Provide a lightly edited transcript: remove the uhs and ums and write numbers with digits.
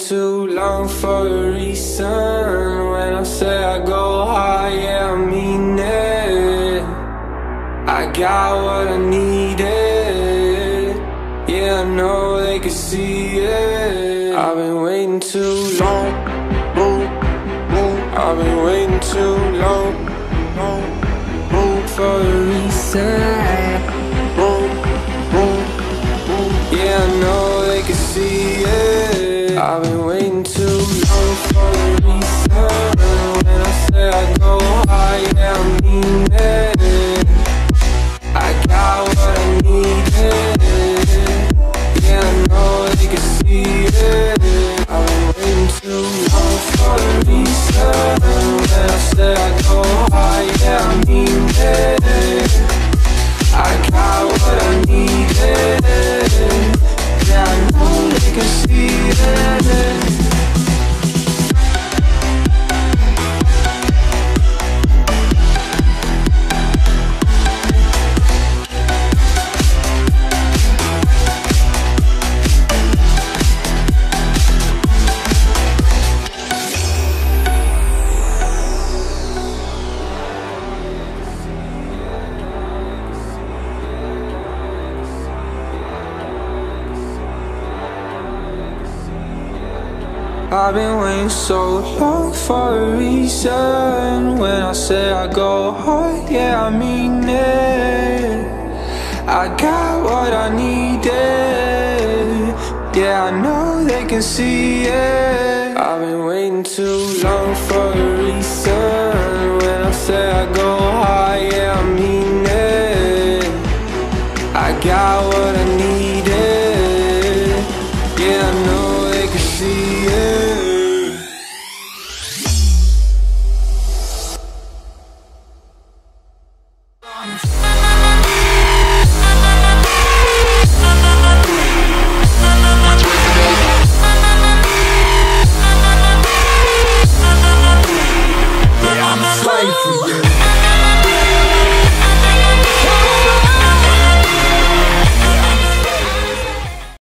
too long for a reason. When I say I go hard, yeah, I mean it. I got what I needed. Yeah, I know they can see it. I've been waiting too long. I've been waiting too long for a reason. Yeah, I know they can see it. I've been waiting too long for a reason. When I say I go hard, yeah, I mean it. I got what I needed. Yeah, I know they can see it. I've been waiting too long for a reason. When I say I go hard, yeah, I mean it. I got what I needed. Yeah, I know they can see it. I've been waiting so long for a reason. When I say I go hard, yeah, I mean it. I got what I needed. Yeah, I know they can see it. I've been waiting too long for a reason. When I say I go hard, yeah, I mean it. I got what I needed. Yeah, I know they can see it. I'm